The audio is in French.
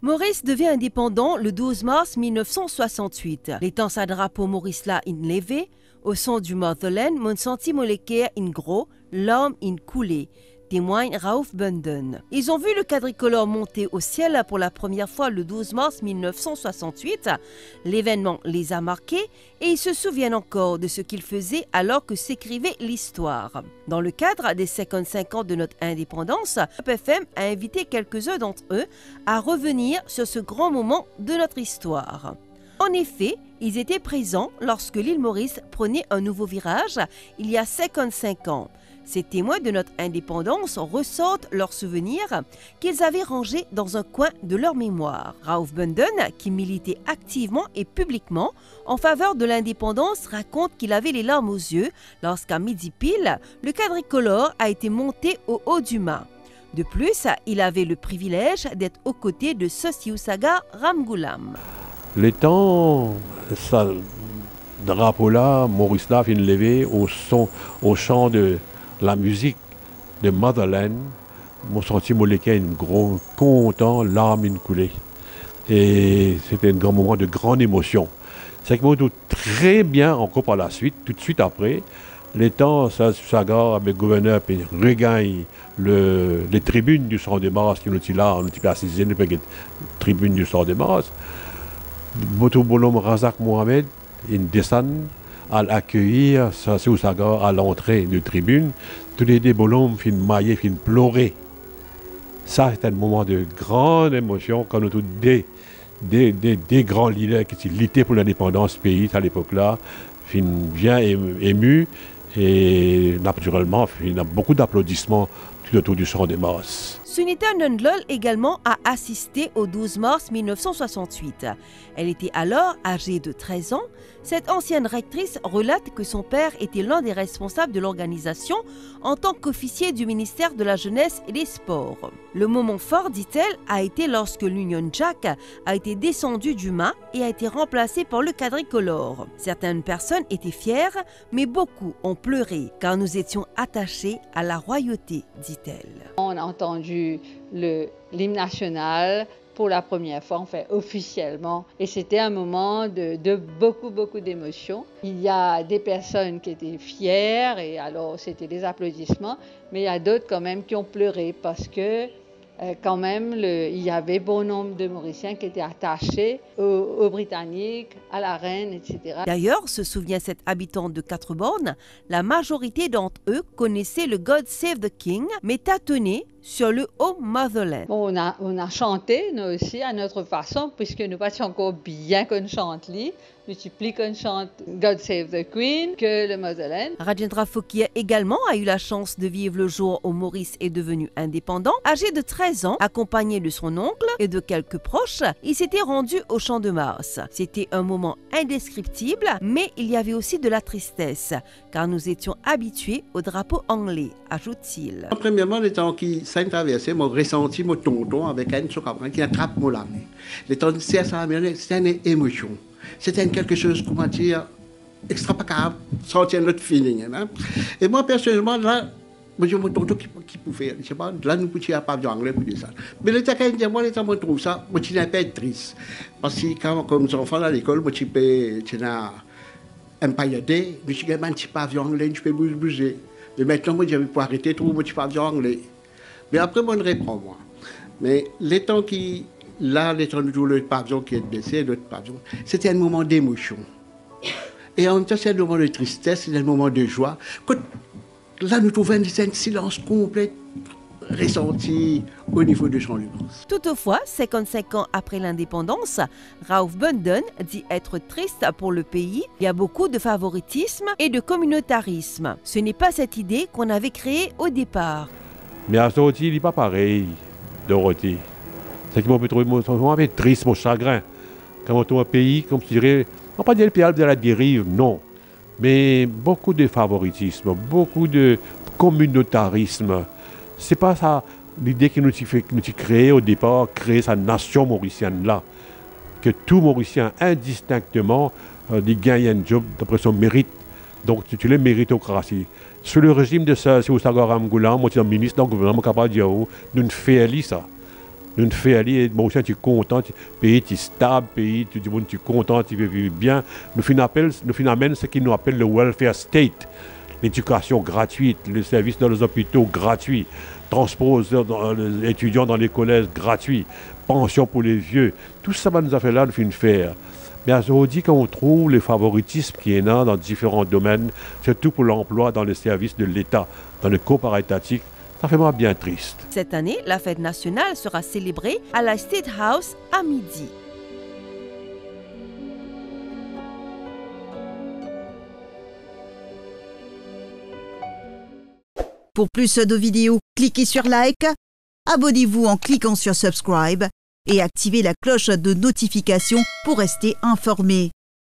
Maurice devient indépendant le 12 mars 1968. L'étant sa drapeau Maurice là in levé, au son du Motherland, mon senti molécaire in gros, l'homme in coulé, témoigne Raouf Bunden. Ils ont vu le quadricolore monter au ciel pour la première fois le 12 mars 1968. L'événement les a marqués et ils se souviennent encore de ce qu'ils faisaient alors que s'écrivait l'histoire. Dans le cadre des 55 ans de notre indépendance, FM a invité quelques-uns d'entre eux à revenir sur ce grand moment de notre histoire. En effet, ils étaient présents lorsque l'île Maurice prenait un nouveau virage il y a 55 ans. Ces témoins de notre indépendance ressortent leurs souvenirs qu'ils avaient rangés dans un coin de leur mémoire. Raouf Bunden, qui militait activement et publiquement en faveur de l'indépendance, raconte qu'il avait les larmes aux yeux lorsqu'à midi pile, le quadricolore a été monté au haut du mât. De plus, il avait le privilège d'être aux côtés de Sosiusaga Ramgoolam. Les temps, ça, drapeau-là, Maurice là, vient lever au chant de la musique de Motherland. Mon senti molécaire une gros content, larmes une coulée. Et c'était un grand moment de grande émotion. C'est que moi, tout très bien encore par la suite, tout de suite après, les temps, ça s'agarre avec le gouverneur, puis regagne les tribunes du Champ de Mars, qui nous là, on était assisés, les tribunes du Champ de Mars. Boto Bolom Razak Mohamed, une descend à l'accueillir, ça c'est où ça à l'entrée de tribune, tous les deux Bolom fin mailler, fin pleurer. Ça c'est un moment de grande émotion quand nous tous des grands leaders qui luttaient pour l'indépendance du pays à l'époque-là, fin bien ému et naturellement il y a beaucoup d'applaudissements tout autour du Champ de Mars. Sunita Nundlol également a assisté au 12 mars 1968. Elle était alors âgée de 13 ans. Cette ancienne rectrice relate que son père était l'un des responsables de l'organisation en tant qu'officier du ministère de la Jeunesse et des Sports. Le moment fort, dit-elle, a été lorsque l'Union Jack a été descendue du mât et a été remplacée par le quadricolore. Certaines personnes étaient fières, mais beaucoup ont pleuré car nous étions attachés à la royauté, dit-elle. On a entendu l'hymne national pour la première fois, enfin officiellement. Et c'était un moment de beaucoup d'émotions. Il y a des personnes qui étaient fières et alors c'était des applaudissements, mais il y a d'autres quand même qui ont pleuré parce que quand même il y avait bon nombre de Mauriciens qui étaient attachés aux Britanniques, à la reine, etc. D'ailleurs, se souvient cette habitante de Quatre-Bornes, la majorité d'entre eux connaissaient le God Save the King, mais tâtonnaient sur le Home Motherland. Bon, on a chanté, nous aussi, à notre façon, puisque nous passions encore bien qu'on chante lui. Je supplie qu'on chante God Save the Queen que le Motherland. Rajendra Fokir également a eu la chance de vivre le jour où Maurice est devenu indépendant. Âgé de 13 ans, accompagné de son oncle et de quelques proches, il s'était rendu au Champ de Mars. C'était un moment indescriptible, mais il y avait aussi de la tristesse, car nous étions habitués au drapeau anglais, ajoute-t-il. Premièrement, les temps qui s'est traversé, j'ai ressenti mon tonton avec un qui attrape mon lame. Les temps c'est une émotion. C'était quelque chose, comment dire, extravagant, sentir notre feeling. Hein? Et moi, personnellement, là, j'ai mon tonton qui pouvait, je sais pas, là, nous pouvions pas bien anglais pour dire ça. Mais les temps qu'un moi, les temps, je trouve ça, moi, je suis un peu triste. Parce que quand, comme enfant à l'école, moi, je suis un pailleté, mais je suis un petit pavillon anglais, je peux bouger. Mais maintenant, moi, j'avais pas arrêter trop, moi, je suis pavillon anglais. Mais après, moi, je reprends, moi. Mais les temps qui. Là, les temps où le pavillon qui est baissé, l'autre pavillon, c'était un moment d'émotion. Et en même temps, c'est un moment de tristesse, c'est un moment de joie. Quand, là, nous trouvons un silence complet ressenti au niveau de Champ de Mars. Toutefois, 55 ans après l'indépendance, Raouf Bunden dit être triste pour le pays. Il y a beaucoup de favoritisme et de communautarisme. Ce n'est pas cette idée qu'on avait créée au départ. Mais à Dorothy, il n'est pas pareil, Dorothy. C'est que moi, je trouve un peu triste, mon chagrin. Quand on trouve un pays, comme je dirais, on ne va pas dire le pays de la dérive, non. Mais beaucoup de favoritisme, beaucoup de communautarisme. Ce n'est pas ça l'idée qui nous a créé au départ, créer sa nation mauricienne-là. Que tout Mauricien, indistinctement, gagne un job d'après son mérite. Donc, c'est une méritocratie. Sous le régime de Sosiusaga Ramgoolam, moi, je suis ministre, donc le gouvernement capable de dire, nous faisons ça. Nous faisons aller, bon, tu es content, le pays est stable, pays, tu es content, tu veux vivre bien. Nous amènent ce qu'ils nous appellent le welfare state, l'éducation gratuite, le service dans les hôpitaux gratuit, transport les étudiants dans les collèges gratuit, pension pour les vieux. Tout ça, nous a fait là, nous faisons faire. Mais aujourd'hui, quand on trouve le favoritisme qui est là dans différents domaines, surtout pour l'emploi dans les services de l'État, dans le coopératif, ça fait moi bien triste. Cette année, la fête nationale sera célébrée à la State House à midi. Pour plus de vidéos, cliquez sur like, abonnez-vous en cliquant sur subscribe et activez la cloche de notification pour rester informé.